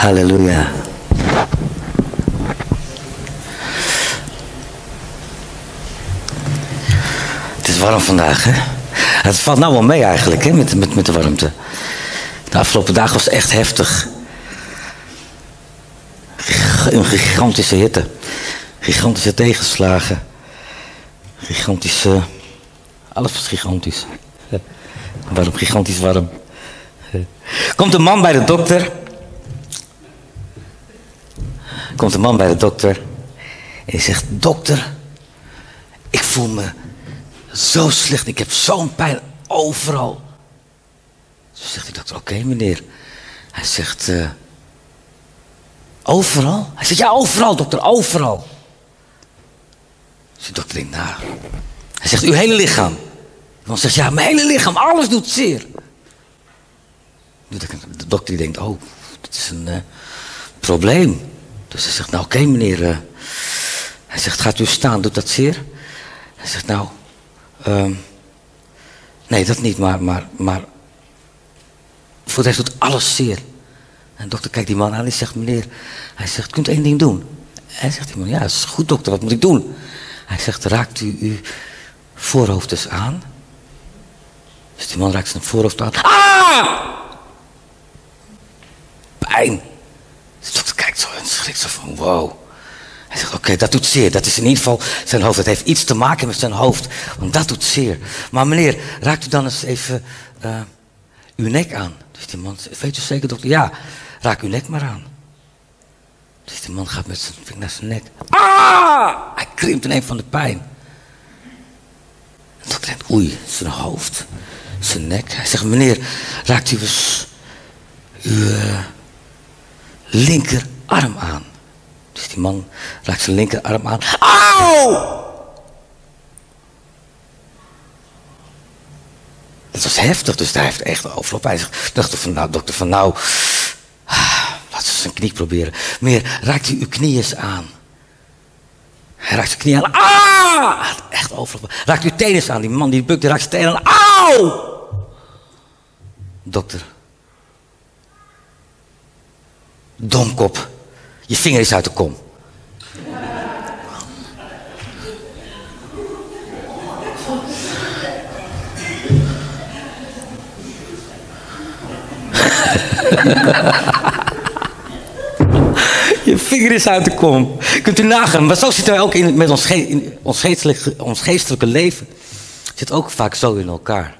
Halleluja. Het is warm vandaag, hè? Het valt nou wel mee eigenlijk, hè, met de warmte. De afgelopen dagen was het echt heftig. Een gigantische hitte. Gigantische tegenslagen. Gigantische... Alles was gigantisch. Warm, gigantisch warm. Komt een man bij de dokter. En hij zegt, dokter, ik voel me zo slecht. Ik heb zo'n pijn overal. Dus zegt de dokter, oké, meneer. Hij zegt, overal? Hij zegt, ja, overal, dokter, overal. Dus de dokter denkt, nou. Hij zegt, uw hele lichaam. De man zegt, ja, mijn hele lichaam, alles doet zeer. De dokter denkt, oh, dat is een probleem. Dus hij zegt, nou oké, meneer. Hij zegt, gaat u staan, doet dat zeer? Hij zegt, nou, nee, dat niet, maar voor de rest doet alles zeer. En de dokter kijkt die man aan en zegt, meneer, hij zegt, kunt u één ding doen? Hij zegt, die man, ja, dat is goed dokter, wat moet ik doen? Hij zegt, raakt u uw voorhoofd eens aan? Dus die man raakt zijn voorhoofd aan. Ah! Pijn. De dokter kijkt zo en schrikt zo van, wow. Hij zegt, oké, dat doet zeer. Dat is in ieder geval zijn hoofd. Het heeft iets te maken met zijn hoofd. Want dat doet zeer. Maar meneer, raakt u dan eens even uw nek aan? Dus die man zegt, weet u zeker dokter? Ja, raak uw nek maar aan. Dus die man gaat met zijn vinger naar zijn nek. Ah! Hij krimpt in een van de pijn. De dokter denkt, oei, zijn hoofd, zijn nek. Hij zegt, meneer, raakt u eens uw linkerarm aan? Dus die man raakt zijn linkerarm aan. Auw! Dat was heftig, dus daar heeft echt overop. Hij zegt, dokter van nou, laten we zijn knie proberen. Meneer, raakt u uw knie eens aan? Hij raakt zijn knie aan. Ah! Echt overop. Raakt u uw tenen eens aan? Die man die bukt, die raakt zijn tenen aan. Auw! Dokter. Domkop. Je vinger is uit de kom. Je vinger is uit de kom. Kunt u nagaan. Maar zo zitten wij ook met ons geestelijke leven. Zit ook vaak zo in elkaar.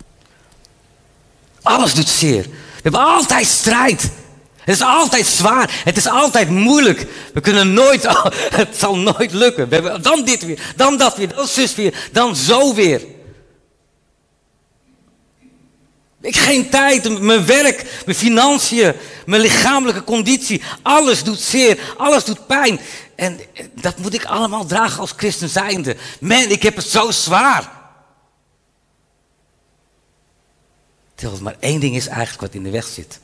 Alles doet zeer. We hebben altijd strijd. Het is altijd zwaar. Het is altijd moeilijk. We kunnen nooit, het zal nooit lukken. We hebben dan dit weer, dan dat weer, dan zus weer, dan zo weer. Ik heb geen tijd, mijn werk, mijn financiën, mijn lichamelijke conditie. Alles doet zeer, alles doet pijn. En dat moet ik allemaal dragen als christen zijnde. Man, ik heb het zo zwaar. Terwijl het maar één ding is eigenlijk wat in de weg zit.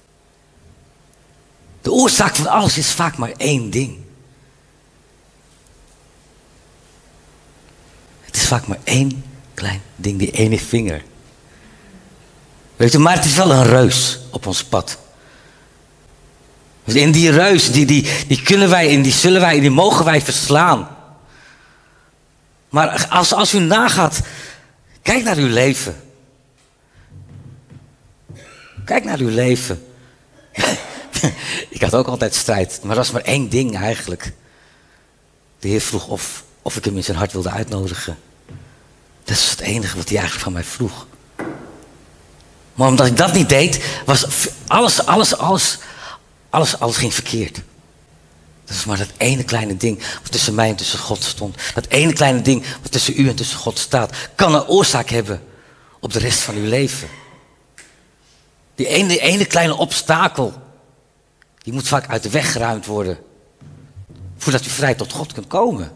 De oorzaak van alles is vaak maar één ding. Het is vaak maar één klein ding, die ene vinger. Weet u, maar het is wel een reus op ons pad. En die reus, die kunnen wij en die zullen wij en die mogen wij verslaan. Maar als u nagaat, kijk naar uw leven. Kijk naar uw leven. Ik had ook altijd strijd, maar dat was maar één ding eigenlijk. De Heer vroeg of ik hem in zijn hart wilde uitnodigen. Dat is het enige wat hij eigenlijk van mij vroeg. Maar omdat ik dat niet deed, was alles ging verkeerd. Dat is maar dat ene kleine ding wat tussen mij en tussen God stond. Dat ene kleine ding wat tussen u en tussen God staat, kan een oorzaak hebben op de rest van uw leven. Die ene kleine obstakel, die moet vaak uit de weg geruimd worden. Voordat u vrij tot God kunt komen.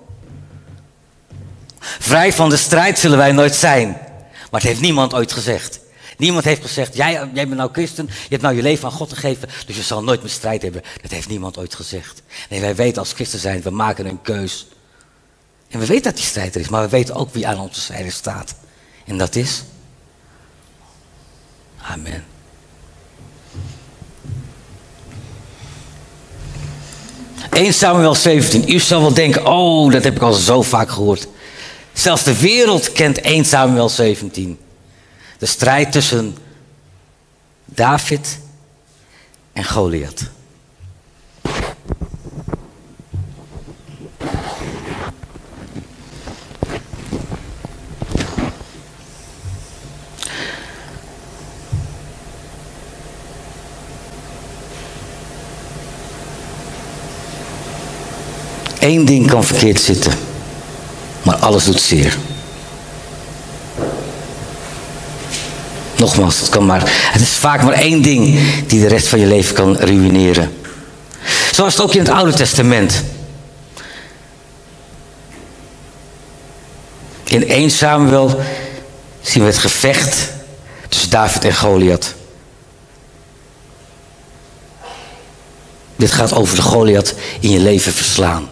Vrij van de strijd zullen wij nooit zijn. Maar het heeft niemand ooit gezegd. Niemand heeft gezegd, jij bent nou christen, je hebt nou je leven aan God gegeven, dus je zal nooit meer strijd hebben. Dat heeft niemand ooit gezegd. Nee, wij weten als christen zijn, we maken een keus. En we weten dat die strijd er is, maar we weten ook wie aan onze zijde staat. En dat is? Amen. 1 Samuel 17. U zal wel denken, oh, dat heb ik al zo vaak gehoord. Zelfs de wereld kent 1 Samuel 17. De strijd tussen David en Goliath. Eén ding kan verkeerd zitten, maar alles doet zeer. Nogmaals, het is vaak maar één ding die de rest van je leven kan ruïneren. Zoals het ook in het Oude Testament. In 1 Samuel zien we het gevecht tussen David en Goliath. Dit gaat over de Goliath in je leven verslaan.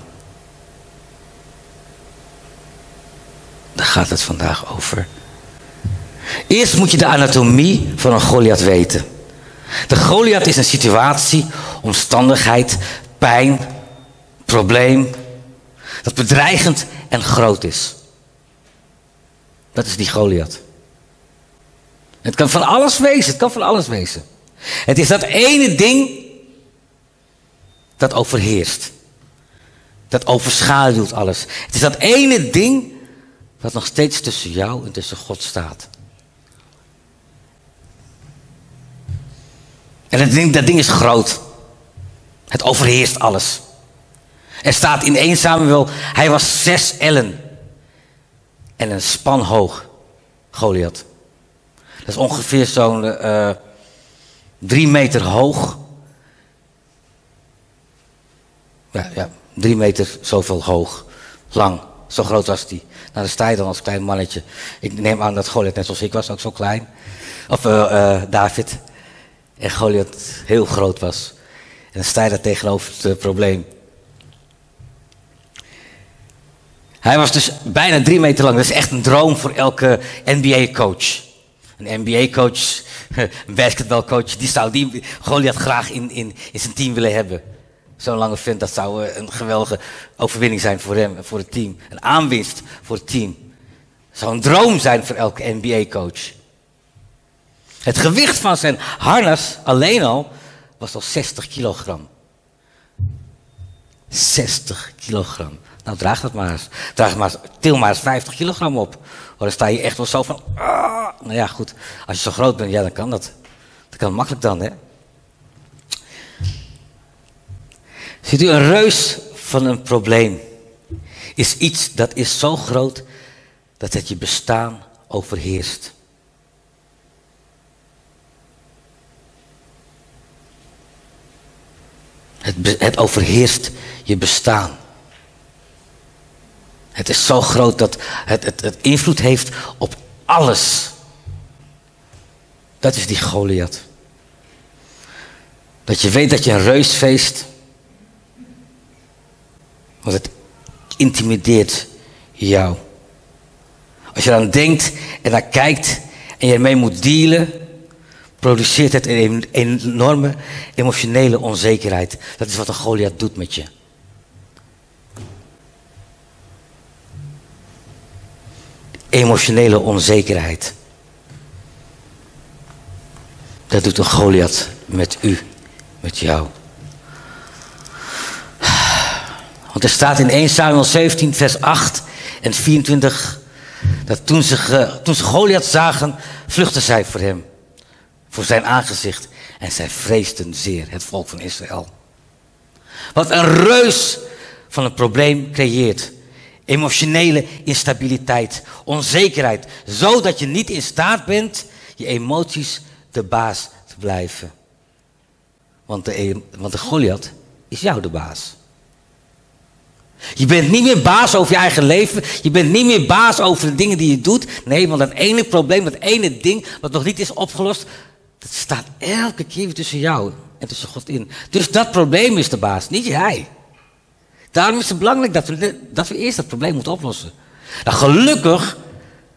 Daar gaat het vandaag over. Eerst moet je de anatomie van een Goliath weten. De Goliath is een situatie, omstandigheid, pijn, probleem, dat bedreigend en groot is. Dat is die Goliath. Het kan van alles wezen, Het is dat ene ding dat overheerst. Dat overschaduwt alles. Het is dat ene ding wat nog steeds tussen jou en tussen God staat. En dat ding is groot. Het overheerst alles. Er staat in 1 Samuel, hij was 6 ellen. En een span hoog, Goliath. Dat is ongeveer zo'n 3 meter hoog. Ja, 3 meter zoveel hoog. Lang. Zo groot was hij. Nou, dan sta je dan als klein mannetje. Ik neem aan dat Goliath net zoals ik was, ook zo klein. Of David. En Goliath heel groot was. En dan sta je daar tegenover het probleem. Hij was dus bijna 3 meter lang. Dat is echt een droom voor elke NBA-coach. Een NBA-coach, een basketbalcoach, die zou die Goliath graag in zijn team willen hebben. Zo'n lange vent, dat zou een geweldige overwinning zijn voor hem en voor het team. Een aanwinst voor het team. Het zou een droom zijn voor elke NBA-coach. Het gewicht van zijn harnas alleen al was al 60 kilogram. 60 kilogram. Nou, draag dat maar eens. Til maar eens 50 kilogram op. Dan sta je echt wel zo van... Nou ja, goed. Als je zo groot bent, ja, dan kan dat. Dat kan makkelijk dan, hè. Ziet u, een reus van een probleem is iets dat is zo groot dat het je bestaan overheerst. Het overheerst je bestaan. Het is zo groot dat het invloed heeft op alles. Dat is die Goliath. Dat je weet dat je een reus feest. Want het intimideert jou. Als je eraan denkt en naar kijkt en je ermee moet dealen, produceert het een enorme emotionele onzekerheid. Dat is wat een Goliath doet met je. Emotionele onzekerheid. Dat doet een Goliath met u, met jou. Want er staat in 1 Samuel 17 vers 8 en 24... dat toen ze Goliath zagen, vluchtten zij voor hem. Voor zijn aangezicht. En zij vreesden zeer, het volk van Israël. Wat een reus van een probleem creëert. Emotionele instabiliteit, onzekerheid. Zodat je niet in staat bent je emoties de baas te blijven. Want de Goliath is jou de baas. Je bent niet meer baas over je eigen leven. Je bent niet meer baas over de dingen die je doet. Nee, want dat ene probleem, dat ene ding wat nog niet is opgelost, dat staat elke keer weer tussen jou en tussen God in. Dus dat probleem is de baas, niet jij. Daarom is het belangrijk dat we eerst dat probleem moeten oplossen. Nou,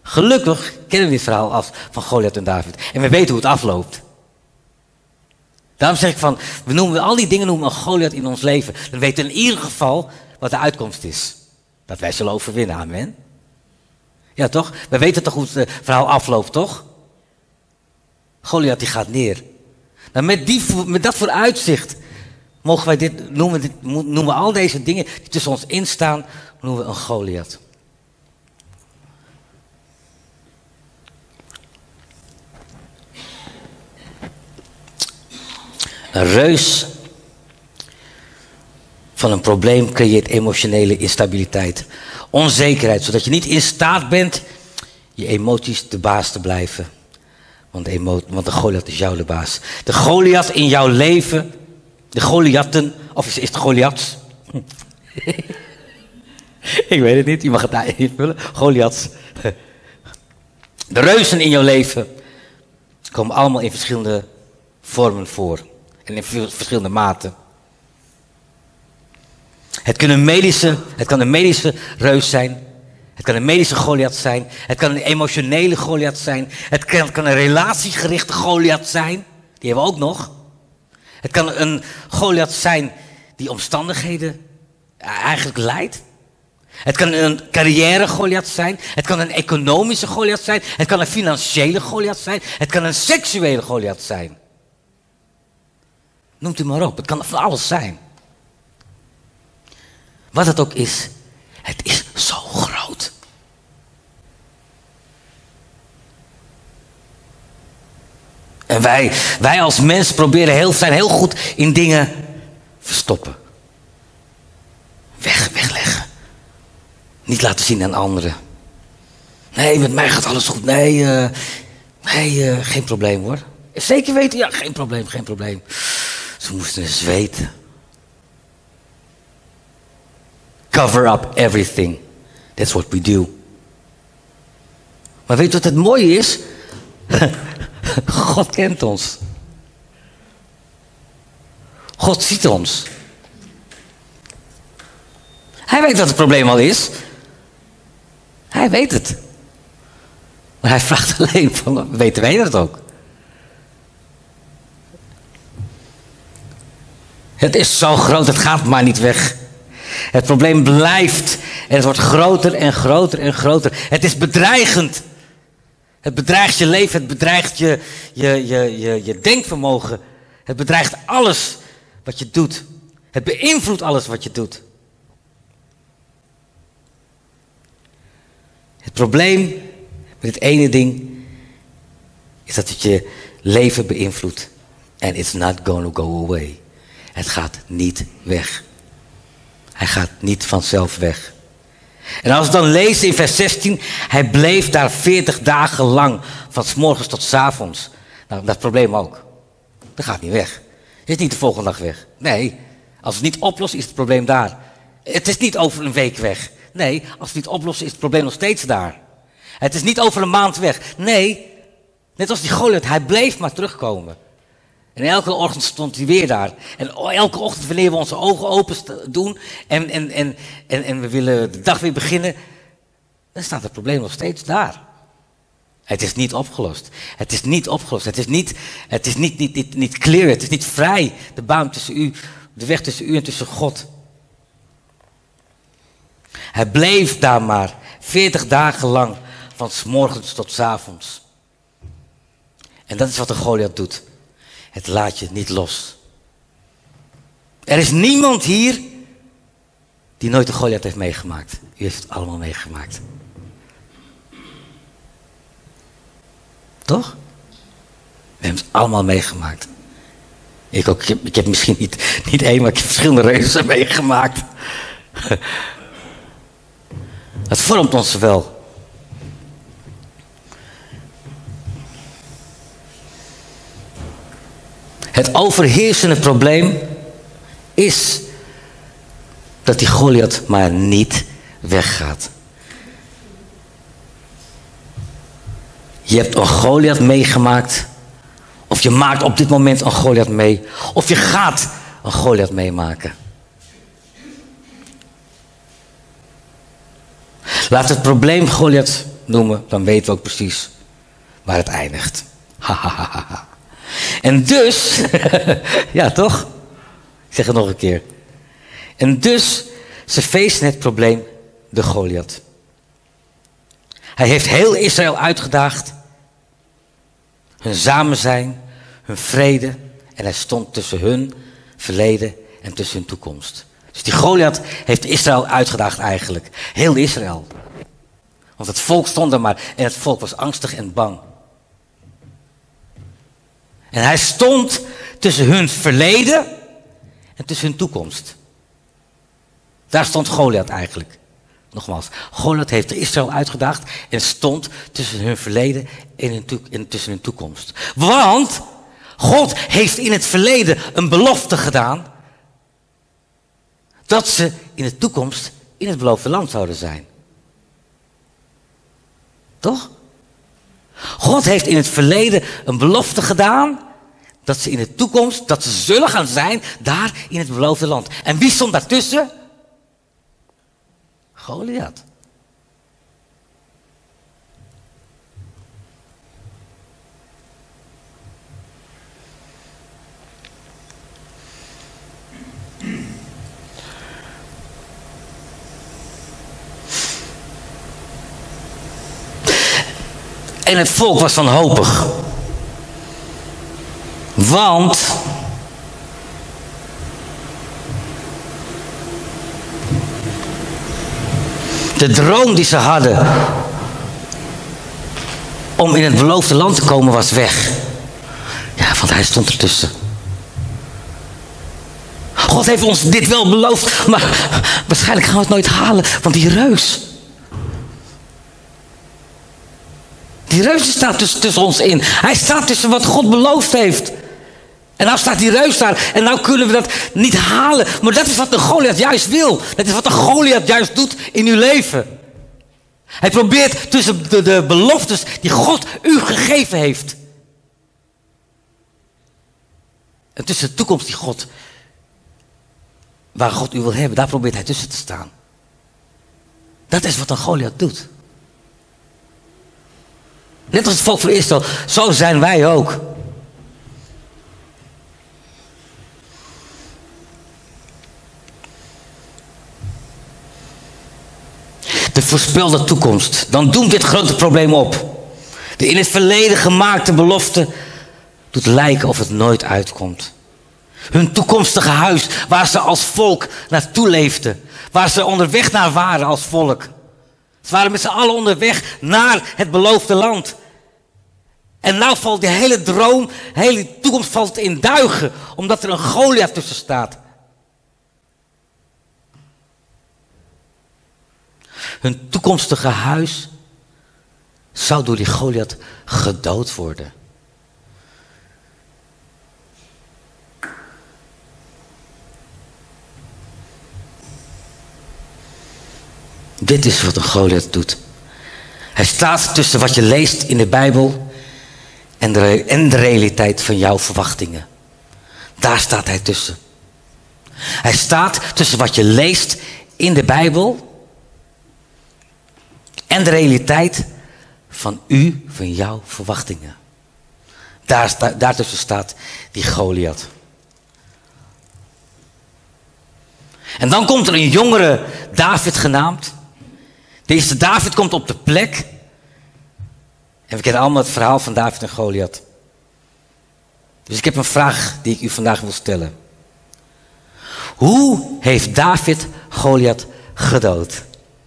gelukkig kennen we dit verhaal af van Goliath en David. En we weten hoe het afloopt. Daarom zeg ik van, al die dingen noemen we een Goliath in ons leven. Dan weten we in ieder geval wat de uitkomst is. Dat wij zullen overwinnen, amen. Ja toch? Wij weten toch hoe het verhaal afloopt, toch? Goliath die gaat neer. Nou, met dat vooruitzicht mogen wij noemen we al deze dingen die tussen ons instaan, noemen we een Goliath. Een reus van een probleem creëert emotionele instabiliteit. Onzekerheid, zodat je niet in staat bent je emoties de baas te blijven. Want de Goliath is jou de baas. De Goliath in jouw leven, de Goliathen, of is het Goliaths? Ik weet het niet, je mag het daar invullen. Goliaths. De reuzen in jouw leven komen allemaal in verschillende vormen voor. En in verschillende maten. Het kan een medische reus zijn. Het kan een medische Goliath zijn. Het kan een emotionele Goliath zijn. Het kan een relatiegerichte Goliath zijn. Die hebben we ook nog. Het kan een Goliath zijn die omstandigheden eigenlijk leidt. Het kan een carrière Goliath zijn. Het kan een economische Goliath zijn. Het kan een financiële Goliath zijn. Het kan een seksuele Goliath zijn. Noemt u maar op. Het kan van alles zijn. Wat het ook is. Het is zo groot. En wij als mens zijn heel goed in dingen verstoppen. Wegleggen. Niet laten zien aan anderen. Nee, met mij gaat alles goed. Nee, geen probleem hoor. Zeker weten? Ja, geen probleem. Ze moesten eens weten. Cover up everything. That's what we do. Maar weet je wat het mooie is? God kent ons. God ziet ons. Hij weet wat het probleem al is. Hij weet het. Maar hij vraagt alleen van, weten wij dat ook? Het is zo groot, het gaat maar niet weg. Het probleem blijft en het wordt groter en groter en groter. Het is bedreigend. Het bedreigt je leven, het bedreigt je denkvermogen. Het bedreigt alles wat je doet. Het beïnvloedt alles wat je doet. Het probleem met het ene ding is dat het je leven beïnvloedt. And it's not gonna go away. Het gaat niet weg. Hij gaat niet vanzelf weg. En als we dan lezen in vers 16, hij bleef daar 40 dagen lang, van 's morgens tot 's avonds. Nou, dat probleem ook. Dat gaat niet weg. Het is niet de volgende dag weg. Nee, als het niet oplost, is het probleem daar. Het is niet over een week weg. Nee, als het niet oplost, is het probleem nog steeds daar. Het is niet over een maand weg. Nee, net als die Goliath, hij bleef maar terugkomen. En elke ochtend stond hij weer daar. En elke ochtend wanneer we onze ogen open doen en we willen de dag weer beginnen, dan staat het probleem nog steeds daar. Het is niet opgelost. Het is niet opgelost. Het is niet clear. Het is niet vrij. De baan tussen u, de weg tussen u en tussen God. Hij bleef daar maar 40 dagen lang, van 's morgens tot 's avonds. En dat is wat de Goliath doet. Het laat je niet los. Er is niemand hier die nooit de Goliath heeft meegemaakt. U heeft het allemaal meegemaakt. Toch? We hebben het allemaal meegemaakt. Ik ook. Ik heb misschien niet één, maar ik heb verschillende reuzen meegemaakt. Het vormt ons wel. Het overheersende probleem is dat die Goliath maar niet weggaat. Je hebt een Goliath meegemaakt, of je maakt op dit moment een Goliath mee, of je gaat een Goliath meemaken. Laat het probleem Goliath noemen, dan weten we ook precies waar het eindigt. En dus, ja toch? Ik zeg het nog een keer. En dus, ze feesten het probleem, de Goliath. Hij heeft heel Israël uitgedaagd. Hun samen zijn, hun vrede. En hij stond tussen hun verleden en tussen hun toekomst. Dus die Goliath heeft Israël uitgedaagd eigenlijk. Heel Israël. Want het volk stond er maar en het volk was angstig en bang. En hij stond tussen hun verleden en tussen hun toekomst. Daar stond Goliath eigenlijk. Nogmaals, Goliath heeft Israël uitgedaagd en stond tussen hun verleden en tussen hun toekomst. Want God heeft in het verleden een belofte gedaan dat ze in de toekomst in het beloofde land zouden zijn. Toch? God heeft in het verleden een belofte gedaan dat ze in de toekomst, dat ze zullen gaan zijn daar in het beloofde land. En wie stond daartussen? Goliath. En het volk was wanhopig. Want de droom die ze hadden om in het beloofde land te komen was weg. Ja, want hij stond ertussen. God heeft ons dit wel beloofd, maar waarschijnlijk gaan we het nooit halen, want die reus. Die reus staat tussen ons in. Hij staat tussen wat God beloofd heeft. En nou staat die reus daar. En nou kunnen we dat niet halen. Maar dat is wat de Goliath juist wil. Dat is wat de Goliath juist doet in uw leven. Hij probeert tussen de beloftes die God u gegeven heeft. En tussen de toekomst die God, waar God u wil hebben, daar probeert hij tussen te staan. Dat is wat een Goliath doet. Net als het volk van Israël, zo zijn wij ook. De voorspelde toekomst. Dan doemt dit grote probleem op. De in het verleden gemaakte belofte doet lijken of het nooit uitkomt. Hun toekomstige huis, waar ze als volk naartoe leefden. Waar ze onderweg naar waren als volk. Ze waren met z'n allen onderweg naar het beloofde land. En nou valt die hele droom, de hele toekomst valt in duigen. Omdat er een Goliath tussen staat. Hun toekomstige huis zou door die Goliath gedood worden. Dit is wat een Goliath doet. Hij staat tussen wat je leest in de Bijbel en de realiteit van jouw verwachtingen. Daar staat hij tussen. Hij staat tussen wat je leest in de Bijbel en de realiteit van jouw verwachtingen. Daartussen staat die Goliath. En dan komt er een jongere David genaamd. Deze David komt op de plek. En we kennen allemaal het verhaal van David en Goliath. Dus ik heb een vraag die ik u vandaag wil stellen. Hoe heeft David Goliath gedood?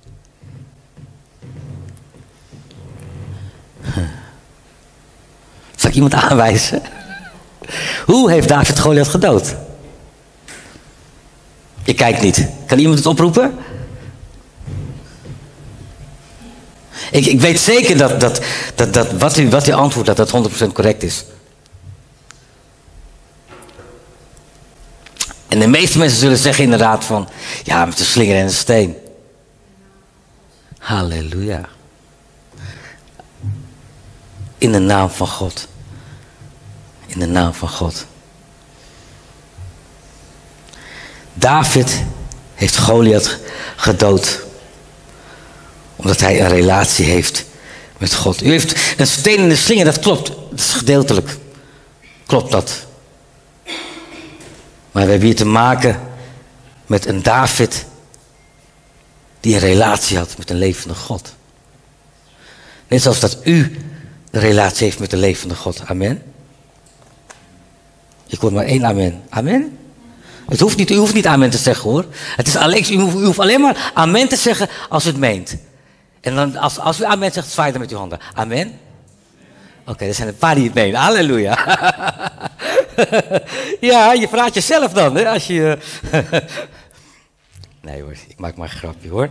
Zal ik iemand aanwijzen? Hoe heeft David Goliath gedood? Je kijkt niet. Kan iemand het oproepen? Ik weet zeker dat wat u antwoordt, dat 100% correct is. En de meeste mensen zullen zeggen inderdaad van, ja, met een slinger en een steen. Halleluja. In de naam van God. In de naam van God. David heeft Goliath gedood. Omdat hij een relatie heeft met God. U heeft een steen in de slinger, dat klopt. Dat is gedeeltelijk. Klopt dat? Maar we hebben hier te maken met een David die een relatie had met een levende God. Net zoals dat u een relatie heeft met de levende God. Amen. Ik hoor maar één amen. Amen. U hoeft niet amen te zeggen hoor. Het is alleen, u hoeft alleen maar amen te zeggen als u het meent. En dan als u amen zegt, zwaai dan met uw handen. Amen. Oké, er zijn een paar die het menen. Halleluja. Ja, je praat jezelf dan, hè, als je... Nee hoor, ik maak maar een grapje hoor.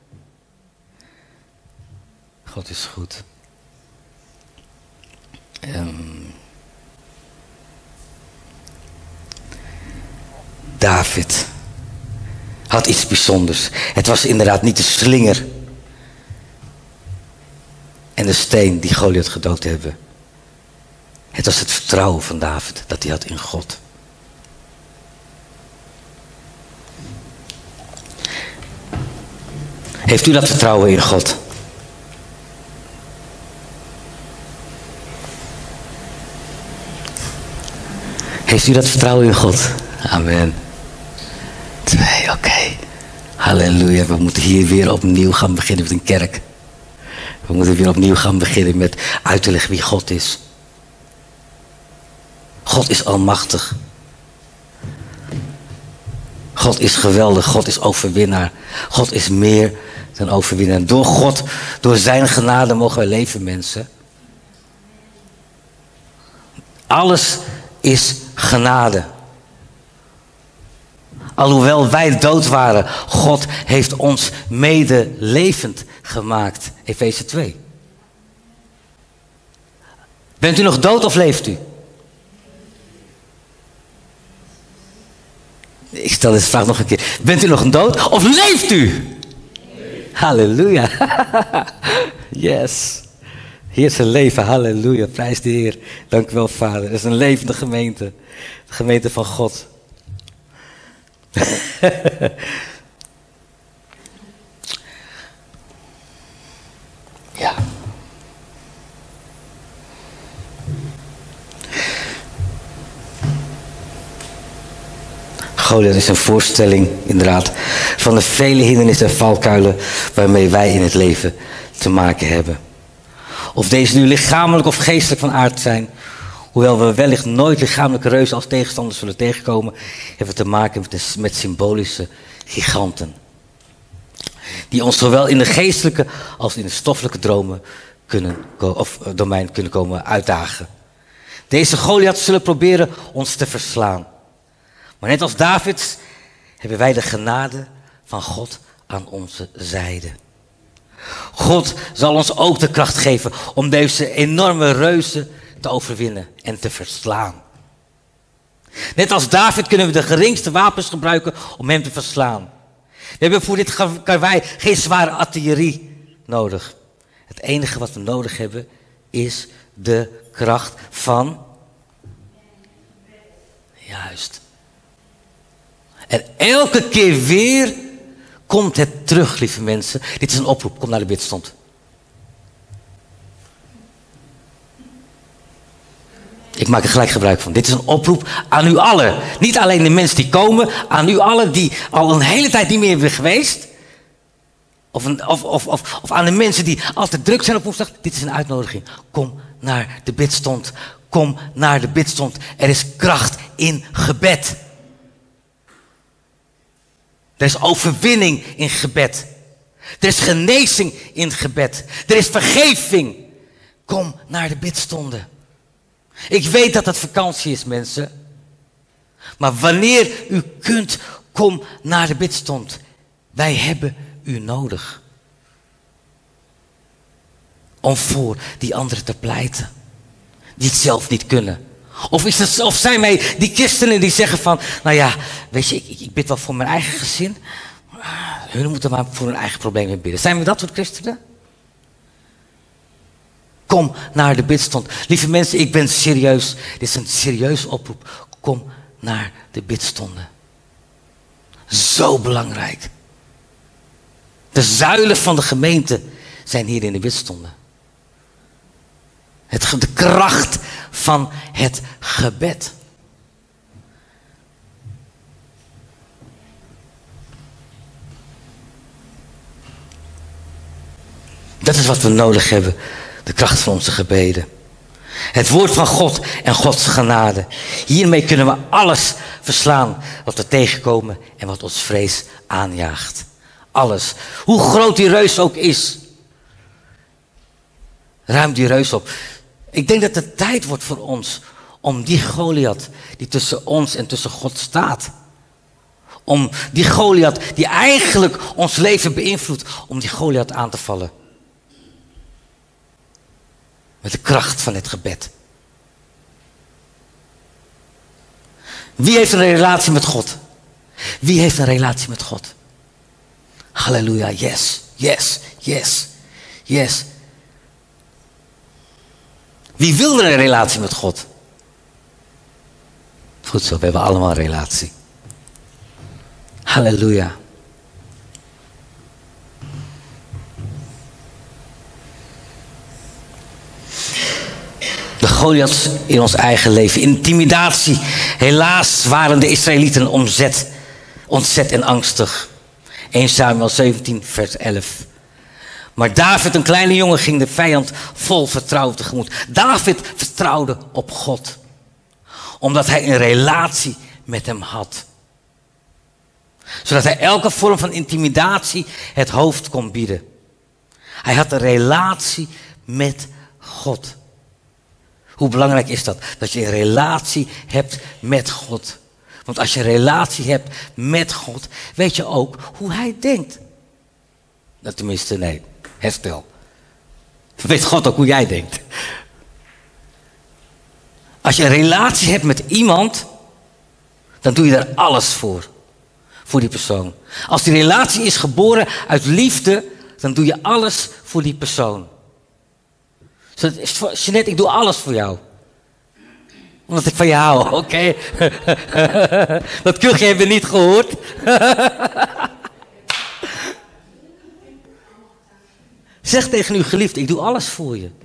God is goed. David had iets bijzonders. Het was inderdaad niet de slinger en de steen die Goliath gedood hebben. Het was het vertrouwen van David dat hij had in God. Heeft u dat vertrouwen in God? Heeft u dat vertrouwen in God? Amen. 2, oké. Halleluja. We moeten hier weer opnieuw gaan beginnen met een kerk. We moeten weer opnieuw gaan beginnen met uit te leggen wie God is. God is almachtig. God is geweldig. God is overwinnaar. God is meer dan overwinnaar. Door God, door zijn genade mogen wij leven, mensen. Alles is genade. Alhoewel wij dood waren, God heeft ons mede levend gemaakt. Efeze 2. Bent u nog dood of leeft u? Ik stel deze vraag nog een keer. Bent u nog dood of leeft u? Halleluja. Yes. Hier is een leven. Halleluja. Prijs de Heer. Dank u wel, Vader. Het is een levende gemeente. De gemeente van God. Ja. Goliath is een voorstelling, inderdaad, van de vele hindernissen en valkuilen waarmee wij in het leven te maken hebben. Of deze nu lichamelijk of geestelijk van aard zijn, hoewel we wellicht nooit lichamelijke reuzen als tegenstanders zullen tegenkomen, hebben we te maken met symbolische giganten. Die ons zowel in de geestelijke als in de stoffelijke dromen domein kunnen komen uitdagen. Deze Goliaths zullen proberen ons te verslaan. Maar net als David hebben wij de genade van God aan onze zijde. God zal ons ook de kracht geven om deze enorme reuzen te overwinnen en te verslaan. Net als David kunnen we de geringste wapens gebruiken om hem te verslaan. We hebben voor dit karwei geen zware artillerie nodig. Het enige wat we nodig hebben is de kracht van... Juist. En elke keer weer komt het terug, lieve mensen. Dit is een oproep, kom naar de bidstond. Ik maak er gelijk gebruik van. Dit is een oproep aan u allen. Niet alleen de mensen die komen, aan u allen die al een hele tijd niet meer hebben geweest. Of aan de mensen die altijd druk zijn op woensdag. Dit is een uitnodiging. Kom naar de bidstond. Kom naar de bidstond. Er is kracht in gebed. Er is overwinning in gebed. Er is genezing in gebed. Er is vergeving. Kom naar de bidstonden. Ik weet dat het vakantie is, mensen. Maar wanneer u kunt, kom naar de bidstond. Wij hebben u nodig. Om voor die anderen te pleiten. Die het zelf niet kunnen. Of zijn wij die christenen die zeggen van... Nou ja, weet je, ik bid wel voor mijn eigen gezin. Hun moeten maar voor hun eigen problemen bidden. Zijn we dat soort christenen? Kom naar de bidstond. Lieve mensen, ik ben serieus. Dit is een serieuze oproep. Kom naar de bidstonden. Zo belangrijk. De zuilen van de gemeente zijn hier in de bidstonden. De kracht van het gebed. Dat is wat we nodig hebben. De kracht van onze gebeden. Het woord van God en Gods genade. Hiermee kunnen we alles verslaan wat we tegenkomen en wat ons vrees aanjaagt. Alles. Hoe groot die reus ook is. Ruim die reus op. Ik denk dat het tijd wordt voor ons om die Goliath die tussen ons en tussen God staat. Om die Goliath die eigenlijk ons leven beïnvloedt, om die Goliath aan te vallen. Met de kracht van het gebed. Wie heeft een relatie met God? Wie heeft een relatie met God? Halleluja, yes, yes, yes, yes. Wie wil er een relatie met God? Goed zo, we hebben allemaal een relatie. Halleluja. De Goliaths in ons eigen leven. Intimidatie. Helaas waren de Israëlieten ontzet en angstig. 1 Samuel 17 vers 11. Maar David, een kleine jongen, ging de vijand vol vertrouwen tegemoet. David vertrouwde op God. Omdat hij een relatie met hem had. Zodat hij elke vorm van intimidatie het hoofd kon bieden. Hij had een relatie met God. Hoe belangrijk is dat? Dat je een relatie hebt met God. Want als je een relatie hebt met God, weet je ook hoe hij denkt. Nou, tenminste, nee. Herstel. Weet God ook hoe jij denkt. Als je een relatie hebt met iemand, dan doe je daar alles voor. Voor die persoon. Als die relatie is geboren uit liefde, dan doe je alles voor die persoon. Jeanette, ik doe alles voor jou. Omdat ik van je hou, oké. Dat kuchje hebben we niet gehoord. Zeg tegen uw geliefde, ik doe alles voor je.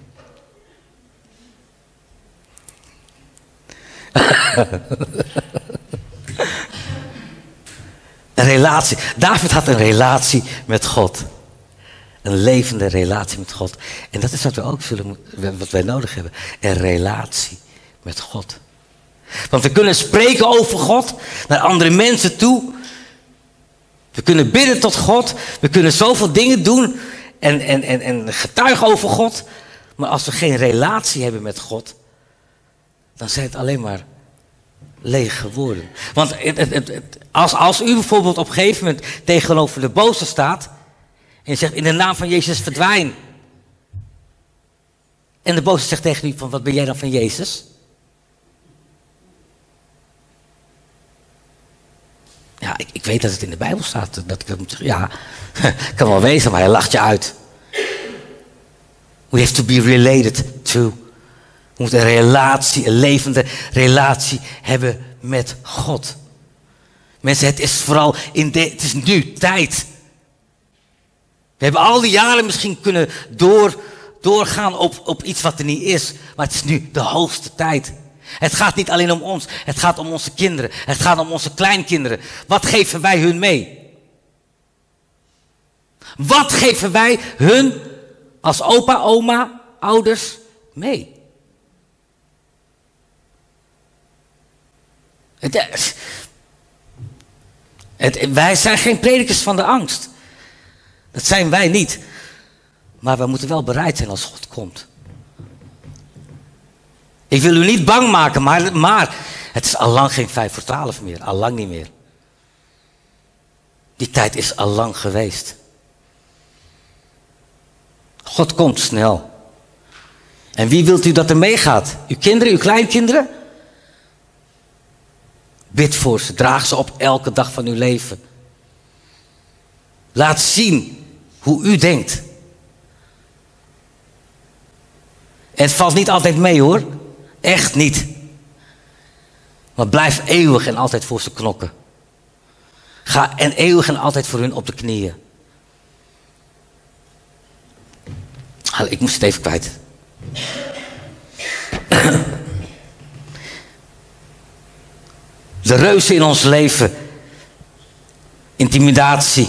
Een relatie. David had een relatie met God. Een levende relatie met God. En dat is wat we ook wat wij nodig hebben. Een relatie met God. Want we kunnen spreken over God naar andere mensen toe. We kunnen bidden tot God. We kunnen zoveel dingen doen en getuigen over God. Maar als we geen relatie hebben met God, dan zijn het alleen maar lege woorden. Want als u bijvoorbeeld op een gegeven moment tegenover de boze staat en je zegt in de naam van Jezus verdwijn. En de boze zegt tegen u van wat ben jij dan van Jezus? Ja, ik weet dat het in de Bijbel staat. Dat ik moet zeggen, ja, kan wel wezen, maar hij lacht je uit. We have to be related to. We moeten een relatie, een levende relatie hebben met God. Mensen, het is vooral het is nu tijd. We hebben al die jaren misschien kunnen doorgaan op iets wat er niet is. Maar het is nu de hoogste tijd. Het gaat niet alleen om ons. Het gaat om onze kinderen. Het gaat om onze kleinkinderen. Wat geven wij hun mee? Wat geven wij hun als opa, oma, ouders mee? Wij zijn geen predikers van de angst. Dat zijn wij niet. Maar we moeten wel bereid zijn als God komt. Ik wil u niet bang maken, maar het is allang geen 5 voor 12 meer. Allang niet meer. Die tijd is allang geweest. God komt snel. En wie wilt u dat er meegaat? Uw kinderen, uw kleinkinderen? Bid voor ze, draag ze op elke dag van uw leven. Laat zien hoe u denkt. En het valt niet altijd mee hoor. Echt niet. Maar blijf eeuwig en altijd voor ze knokken. Ga en eeuwig en altijd voor hun op de knieën. Ik moest het even kwijt. De reuzen in ons leven. Intimidatie.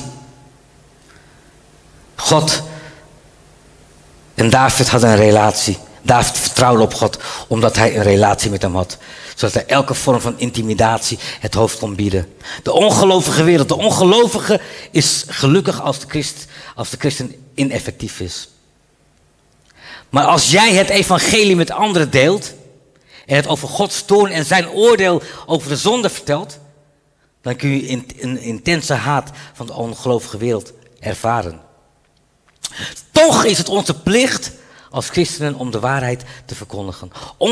God en David hadden een relatie. David vertrouwde op God omdat hij een relatie met hem had. Zodat hij elke vorm van intimidatie het hoofd kon bieden. De ongelovige wereld. De ongelovige is gelukkig als de christen ineffectief is. Maar als jij het evangelie met anderen deelt. En het over Gods toorn en zijn oordeel over de zonde vertelt. Dan kun je een intense haat van de ongelovige wereld ervaren. Toch is het onze plicht als christenen om de waarheid te verkondigen.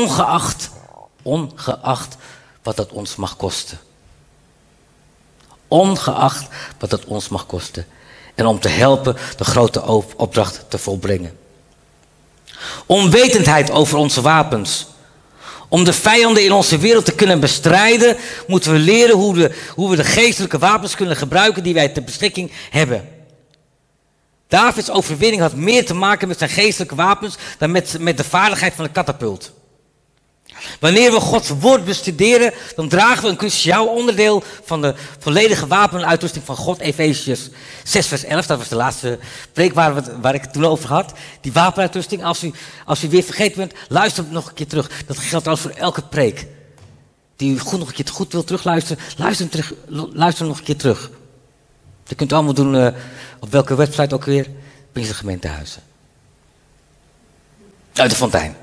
Ongeacht wat dat ons mag kosten. Ongeacht wat dat ons mag kosten. En om te helpen de grote opdracht te volbrengen. Onwetendheid over onze wapens. Om de vijanden in onze wereld te kunnen bestrijden, moeten we leren hoe we de geestelijke wapens kunnen gebruiken die wij ter beschikking hebben. Davids overwinning had meer te maken met zijn geestelijke wapens dan met de vaardigheid van de katapult. Wanneer we Gods woord bestuderen, dan dragen we een cruciaal onderdeel van de volledige wapenuitrusting van God. Efesiërs 6 vers 11, dat was de laatste preek waar ik het toen over had. Die wapenuitrusting, als u weer vergeten bent, luister nog een keer terug. Dat geldt trouwens voor elke preek. Die u nog een keer goed wilt terugluisteren, luister nog een keer terug. Dat kunt u allemaal doen op welke website ook weer? Pinkster Gemeentehuizen. Uit de Fontein.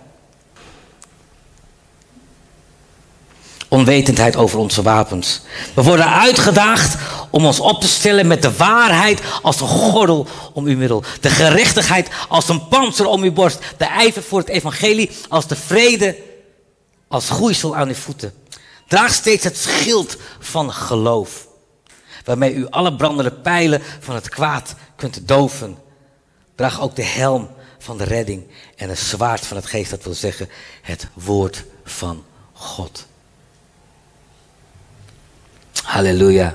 Onwetendheid over onze wapens. We worden uitgedaagd om ons op te stellen met de waarheid als een gordel om uw middel. De gerechtigheid als een pantser om uw borst. De ijver voor het evangelie als de vrede als groeisel aan uw voeten. Draag steeds het schild van geloof. Waarmee u alle brandende pijlen van het kwaad kunt doven. Draag ook de helm van de redding en het zwaard van het geest. Dat wil zeggen het woord van God. Halleluja.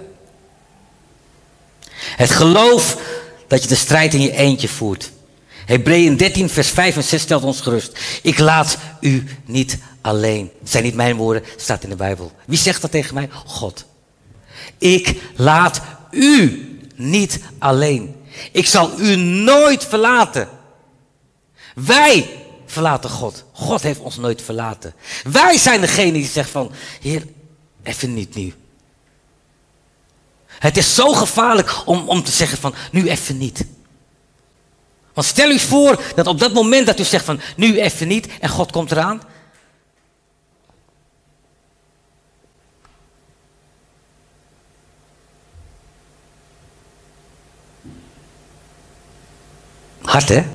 Het geloof dat je de strijd in je eentje voert. Hebreeën 13 vers 5 en 6 stelt ons gerust. Ik laat u niet alleen. Het zijn niet mijn woorden, het staat in de Bijbel. Wie zegt dat tegen mij? God. Ik laat u niet alleen. Ik zal u nooit verlaten. Wij verlaten God. God heeft ons nooit verlaten. Wij zijn degene die zegt van, Heer, even niet nu. Het is zo gevaarlijk om te zeggen van, nu even niet. Want stel u voor dat op dat moment dat u zegt van, nu even niet en God komt eraan. Hard, hè?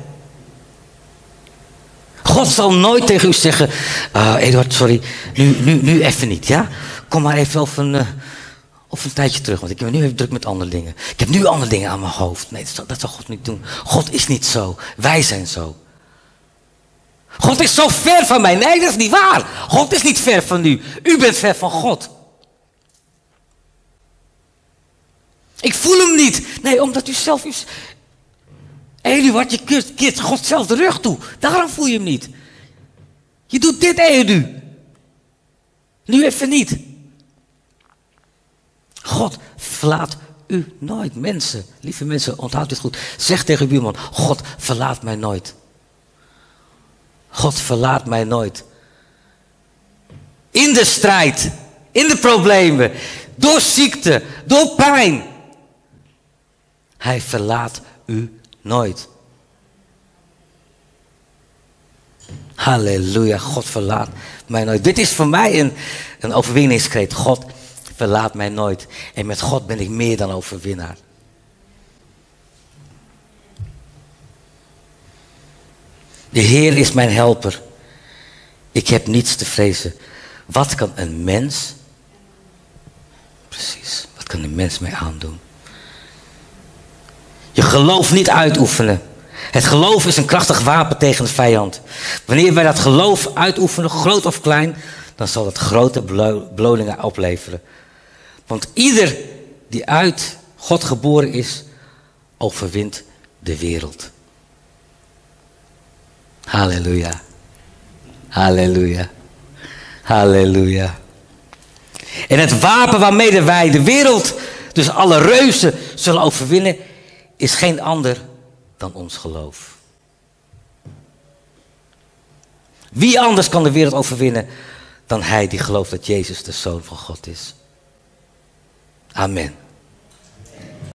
God zal nooit tegen u zeggen, Eduard, sorry, nu even niet, ja? Kom maar even of een tijdje terug, want ik ben nu even druk met andere dingen. Ik heb nu andere dingen aan mijn hoofd. Nee, dat zal God niet doen. God is niet zo. Wij zijn zo. God is zo ver van mij. Nee, dat is niet waar. God is niet ver van u. U bent ver van God. Ik voel hem niet. Nee, omdat u zelf... Eduard, je keert God zelf de rug toe. Daarom voel je hem niet. Je doet dit, Edu. Nu even niet. God verlaat u nooit. Mensen, lieve mensen, onthoud dit goed. Zeg tegen uw buurman, God verlaat mij nooit. God verlaat mij nooit. In de strijd, in de problemen, door ziekte, door pijn. Hij verlaat u nooit. Halleluja, God verlaat mij nooit. Dit is voor mij een overwinningskreet. God verlaat mij nooit. En met God ben ik meer dan overwinnaar. De Heer is mijn helper. Ik heb niets te vrezen. Wat kan een mens... Precies, wat kan een mens mij aandoen? Je geloof niet uitoefenen. Het geloof is een krachtig wapen tegen de vijand. Wanneer wij dat geloof uitoefenen, groot of klein, dan zal het grote beloningen opleveren. Want ieder die uit God geboren is, overwint de wereld. Halleluja. Halleluja. Halleluja. En het wapen waarmee wij de wereld, dus alle reuzen, zullen overwinnen, is geen ander dan ons geloof. Wie anders kan de wereld overwinnen dan hij die gelooft dat Jezus de Zoon van God is? Amen.